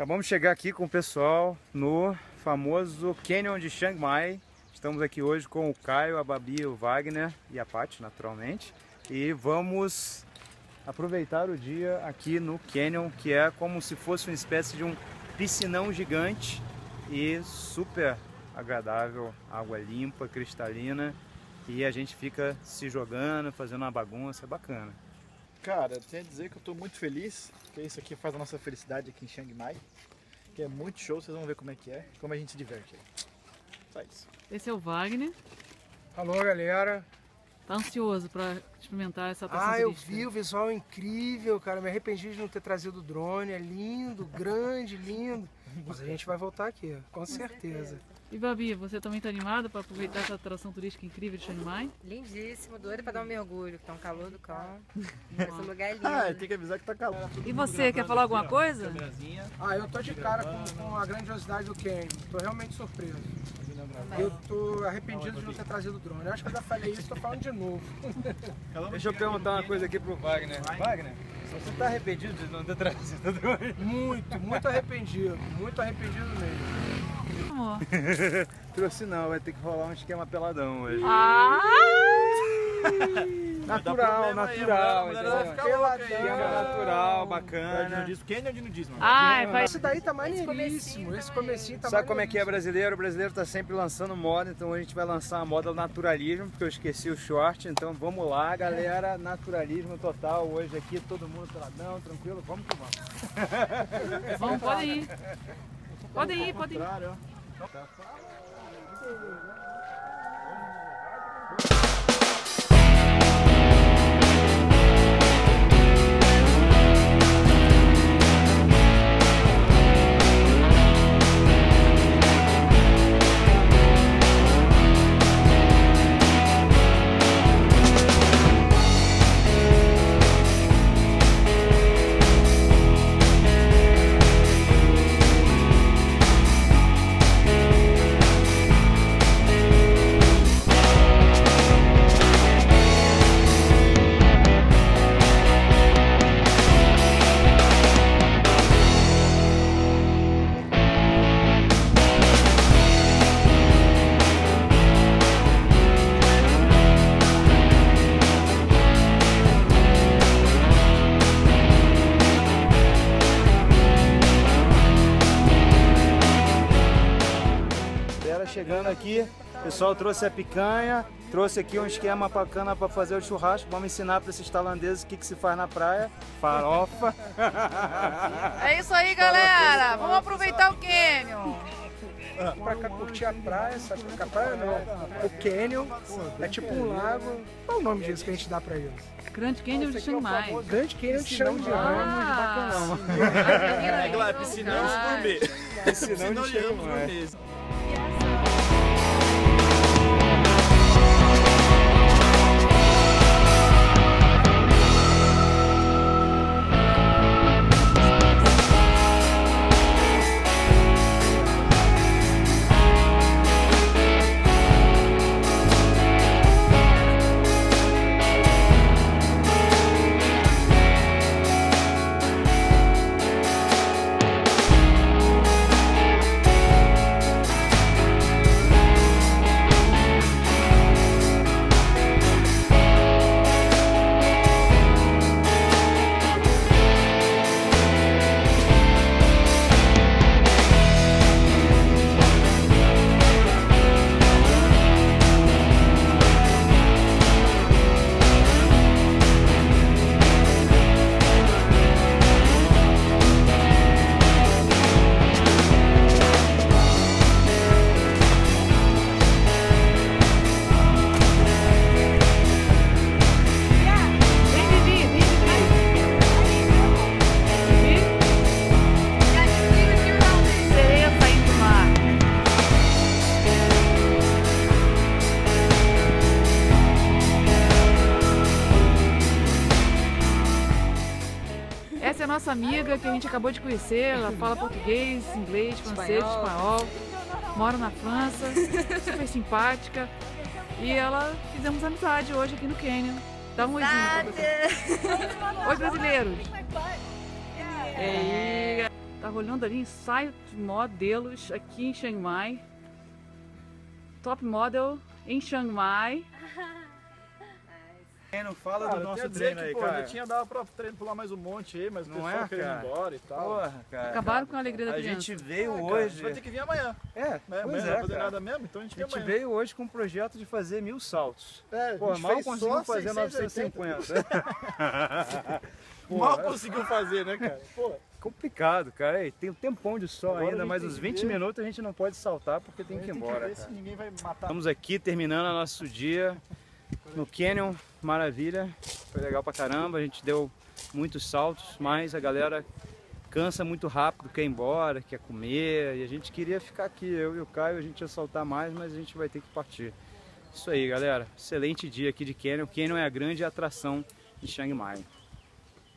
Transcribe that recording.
Acabamos de chegar aqui com o pessoal no famoso Canyon de Chiang Mai. Estamos aqui hoje com o Caio, a Babi, o Wagner e a Paty, naturalmente. E vamos aproveitar o dia aqui no Canyon, que é como se fosse uma espécie de um piscinão gigante e super agradável, água limpa, cristalina. E a gente fica se jogando, fazendo uma bagunça, é bacana. Cara, eu tenho a dizer que eu estou muito feliz, porque isso aqui faz a nossa felicidade aqui em Chiang Mai, que é muito show, vocês vão ver como é que é, como a gente se diverte aí. Só isso. Esse é o Wagner. Alô, galera. Tá ansioso para experimentar essa atração Eu turística. vi, o visual é incrível, cara. Me arrependi de não ter trazido o drone. É lindo, grande, lindo. Mas a gente vai voltar aqui, com certeza. E Babi, você também tá animada para aproveitar essa atração turística incrível de Chiang Mai? Lindíssimo, doido para dar um mergulho, que tá um calor do cão. Esse lugar é lindo. Tem que avisar que tá calor. E você, quer falar alguma coisa? Eu tô de cara com a grandiosidade do Canyon. Tô realmente surpreso. Eu tô arrependido de não ter trazido o drone. Eu acho que eu já falei isso, tô falando de novo. Deixa eu perguntar uma coisa aqui pro Wagner. Wagner, você tá arrependido de não ter trazido o drone? Muito arrependido mesmo. Amor. Trouxe não, vai ter que rolar um esquema peladão hoje. Natural. Esquema natural, bacana. Canyon de nudismo. Vai. Esse daí tá maneiríssimo. Esse comecinho tá Sabe como é que é brasileiro? O brasileiro tá sempre lançando moda, então a gente vai lançar a moda naturalismo, porque eu esqueci o short, então vamos lá, galera, naturalismo total, hoje aqui, todo mundo peladão, tranquilo, vamos que vamos. Vamos, podem ir. Podem ir. Chegando aqui, o pessoal trouxe a picanha, trouxe aqui um esquema bacana para fazer o churrasco. Vamos ensinar para esses tailandeses o que se faz na praia. Farofa. É isso aí, galera. Vamos aproveitar o Canyon. Pra cá curtir a praia, sabe? A praia não. O Canyon é tipo um lago. Qual é o nome disso que a gente dá pra eles? Grande Canyon de Chiang Mai. Grande Canyon de Chiang Mai. Piscinão gourmet. Piscinão de Chiang Mai. Essa é a nossa amiga que a gente acabou de conhecer. Ela fala português, inglês, francês, espanhol. Mora na França, super simpática. E ela fizemos amizade hoje aqui no Canyon. Dá um oizinho pra você. Oi, brasileiros! E aí, Tá rolando ali ensaio de modelos aqui em Chiang Mai. Top Model em Chiang Mai. Não fala Cara, do eu nosso quero dizer treino que, aí, pô, cara. ainda tinha dado pra treino pular mais um monte aí, mas o Não pessoal é, querendo ir cara? embora e tal. Porra, cara. Acabaram com a alegria da A criança. gente veio Cara, a hoje. gente vai ter que vir amanhã. É, Né? pois Amanhã não é, vai fazer cara. nada mesmo, então a gente A vem gente amanhã. veio hoje com um projeto de fazer 1000 saltos. É, Pô, a gente mal fez conseguimos só fazer 680. 950. Mal conseguiu fazer, né, cara? Pô, Complicado, cara. Ei, tem um tempão de sol Agora a ainda, gente mas tem uns que 20 ver. minutos a gente não pode saltar porque tem que ir a gente embora, ver cara. se ninguém vai matar. Estamos aqui terminando o nosso dia no Canyon, maravilha. Foi legal pra caramba, a gente deu muitos saltos, mas a galera cansa muito rápido, quer ir embora, quer comer, e a gente queria ficar aqui, eu e o Caio, a gente ia saltar mais, mas a gente vai ter que partir. Isso aí, galera. Excelente dia aqui de Canyon. Canyon é a grande atração de Chiang Mai.